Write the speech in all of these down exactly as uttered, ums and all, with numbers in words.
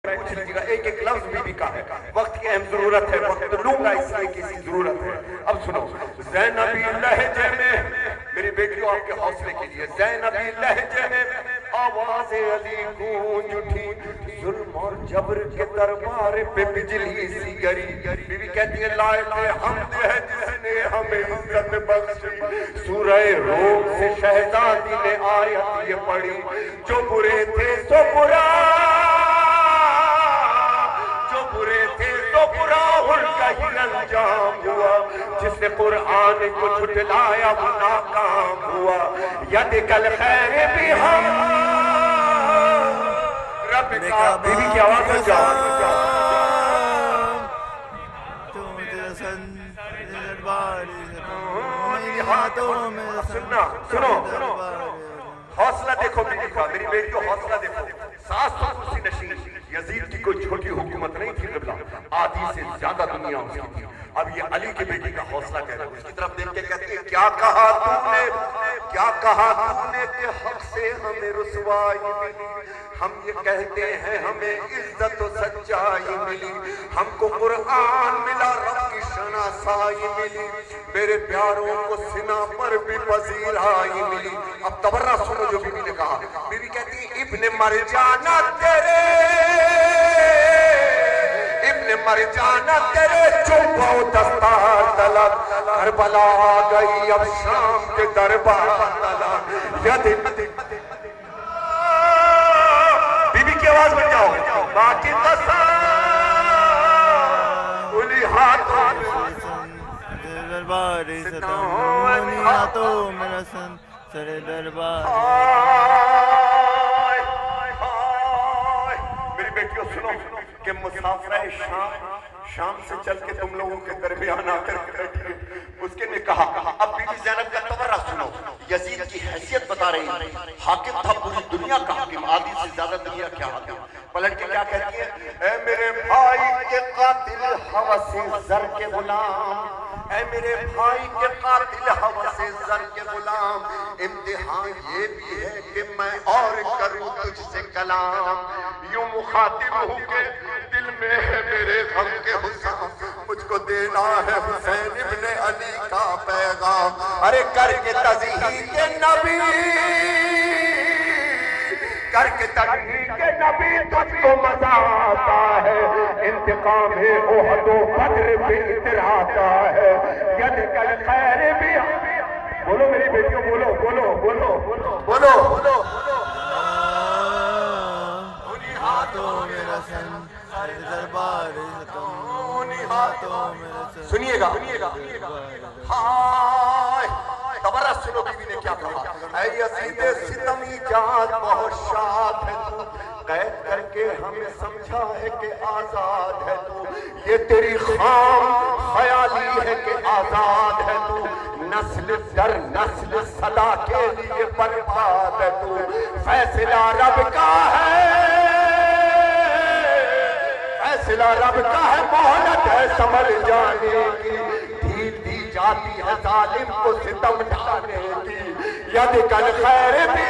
पूछ लीजिएगा, एक एक लफ्ज बीबी का है। वक्त की अहम जरूरत है, वक्त लूंगा इसलिए किसी जरूरत है। अब सुनो, ज़ैनबी लहजे में, मेरी बेटियों आपके हौसले के लिए, ज़ैनबी लहजे में आवाज़े अली गूंज उठी, जुल्म और जबर के दरबार पे बिजली सी गिरी। बीबी कहती है लायक हम्द है जिसने हमें इज्जत बख्शी। सूरह रोम से शहजादी ने आयत ये पढ़ी, जो बुरे थे सो बुरा, उनका ही अंजाम हुआ। जिसने कुरान को झुठलाया वो नाकाम हुआ। यदि कल खैर भी हम रब का, बीबी की आवाज में जाओ, सुनना सुनो, हौसला देखो बीबी का, मेरी बेटी को हौसला देखो। सास तो कुर्सी नशीन, यजीद की कोई छोटी हुकूमत नहीं थी, क़िबला आधी से ज्यादा दुनिया उसकी थी। अब ये अली की बेटी का हौसला कह रहा है, उसकी तरफ देख के कहती है क्या कहा तूने, क्या कहा तूने कि हक से हमें रुसवाई मिली। हम ये कहते हैं हमें इज्जत और सच्चाई मिली, हमको कुरान मिला, रब की शनासाई मिली, मेरे प्यारों को सिना पर भी पजीराई मिली। अब तबर्रा सुनो जो बीबी ने कहा। बीबी कहती है इब्ने मरजाना तेरे, इब्ने मरजाना तेरे चुप हो दस्तार तलब, करबला आ गई अब शाम के दरबार तलब। यदि बीबी की आवाज बन जाओ, बाकी कसम उन्हीं हाथों दरबार हाथों मेरा सन सरे दरबार। मेरी बेटियों सुनो कि मुसाफिर शाम शाम से चल के तुम लोगों के दरमियान आकर बैठी, उसके ने कहा। अब बीबी ज़ैनब का तबर्रा सुनो, यजीद की हैसियत बता रही है। हाकिम था पूरी दुनिया का हाकिम, आधी से ज्यादा दुनिया क्या हाकिम। पलट के क्या कहती है, ऐ मेरे भाई के कातिल हवसे जर के गुलाम, ऐ मेरे भाई के कातिल हवसे जर के गुलाम, इम्तिहान ये भी है कि मैं और करूं तुझसे कलाम। यूं मुखातिब हूं के दिल में है मेरे गम के हुस्न, मुझको देना है हुसैन इब्ने अली का पैगाम। अरे करके तज़हीक के नबी, करके तज़हीक के नबी तुझको मजा आता है, इंतकाम है ओहद व बद्र पे इतराता है। यदि कल खैर भी, बोलो मेरी बेटियों, बोलो बोलो बोलो बोलो बोलो बोलो, उन्हीं हाथों में रसन दरबार, उन्हीं हाथों में। सुनिएगा सुनिएगा, हाय तबर्रा सुनो बीबी ने क्या कहा। ऐ यज़ीद सितमी जात बहुत शाद है तू, कैद करके हमें समझा है कि आजाद है तू, ये तेरी खाम ख्याली है कि आजाद है तू, नस्ल दर नस्ल सदा के लिए बर्बाद है तू। फैसला रब का है, फैसला रब का है, मोहलत है समझ जाने की, ढील दी जाती है जालिम को सितम ढाने की। यदि कल खैर भी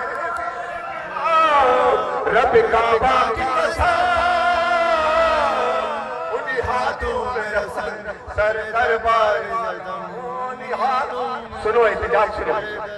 रब काबा की कसम, उन्हीं हाथों में रसन सर दरबार, उन्हीं हाथों। सुनो एहतिजाज सुनो,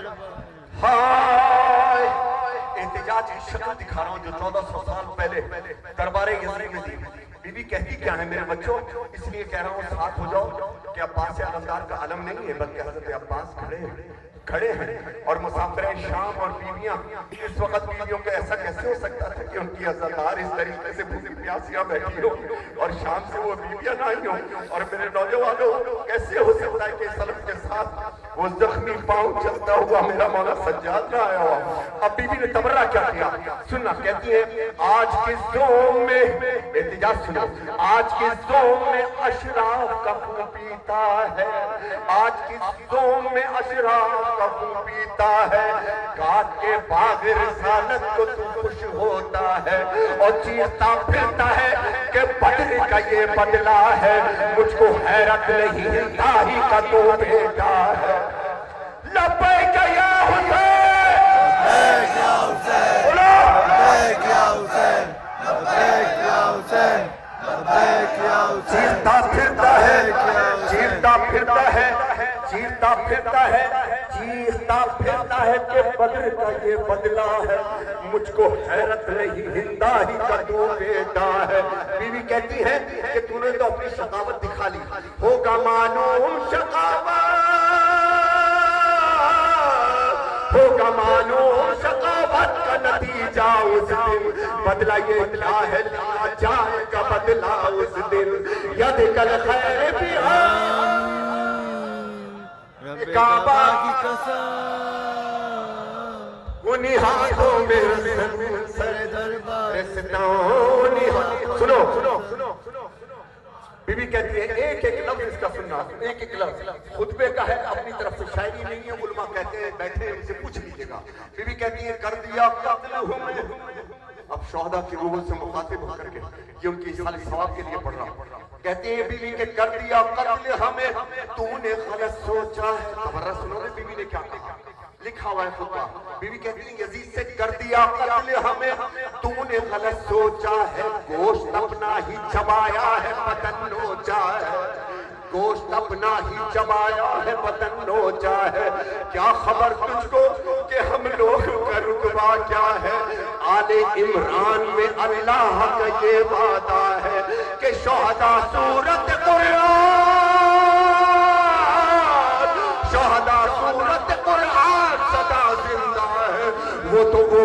हाय एहतिजाज की शक्ल दिखा रहा हूँ जो चौदह सौ साल पहले दरबारे यज़ीद में थी। बीबी कहती क्या है मेरे बच्चों, इसलिए कह रहा हूँ साथ हो जाओ कि अब्बास अलमदार का अलम नहीं है, बल्कि हज़रत अब्बास खड़े हैं खड़े हैं और मुसाफिर शाम और बीवियां। इस वक्त बीवियों को ऐसा कैसे हो सकता था कि उनकी अज़ादार इस तरीके से भूखी प्यासियां बैठी हो और शाम से वो बीवियां ना आई हो। और मेरे नौजवानों, कैसे हो सकता है कि सलम के साथ वो जख्मी पांव चलता हुआ मेरा मौला सज्जाद का आया हुआ। अब बीबी ने तबर्रा क्या किया सुनना, कहती है आज के जोम में, एहतिजाज सुनो, आज के जोम में अशराफ का खून पीता है, आज के जोम में अशराफ का खून पीता है, काट के बाग रिसालत को तू खुश होता है और चीखता फिरता है कि बदर का ये बदला है, मुझको हैरत नहीं दाही का तो बेटा है। लब्बैक या हुसैन, लब्बैक या हुसैन, लब्बैक या हुसैन, लब्बैक हुसैन, लब्बैक या हुसैन। चीरता फिरता है, चीरता फिरता है, चीरता फिरता है, चीरता फिरता है कि बद्र का ये बदला है। मुझको हैरत नहीं, हिंदा ही का तू बेटा है। बीवी कहती है कि तूने तो अपनी शकावत दिखा ली, होगा मालूम शकावत, होगा मालूम शकावत का नतीजा उस दिन। बदला ये क्या है, लिया जाएगा बदला उस दिन। यद कल खैर भी काबा की कसम, उन्हीं हाथों में सर दरबार। सुनो सुनो सुनो, बीबी कहती है एक एक लफ्ज इसका सुनना, एक एक लफ्ज खुतबे का है, अपनी तरफ से शायरी नहीं है। उलमा कहते हैं बैठे हैं, उनसे पूछ लीजिएगा। बीबी कहती है कर दिया कत्ल हूं मैं, अब शोहदा की रूह से मुखातिब होकर के ये उनकी खाली सवाब के लिए पढ़ रहा हूं। कहती है बीवी के कर दिया कत्ल हमें, तूने गलत सोचा है। खबर सुनो रे बीवी ने क्या कहा, लिखा हुआ है खुतबा। बीवी कहती है यजीद से कर दिया कत्ल हमें, तूने गलत सोचा है। गोश्त अपना ही चबाया है, बदन नोचा है। गोश्त अपना ही चबाया है, बदन नोचा है। क्या खबर तुझको कि हम लोग का रुतबा क्या है। आले इमरान में अल्लाह का ये वादा है कि शोहदा सूरत कुरान, शोहदा सूरत कुरान सदा जिंदा है। वो तो वो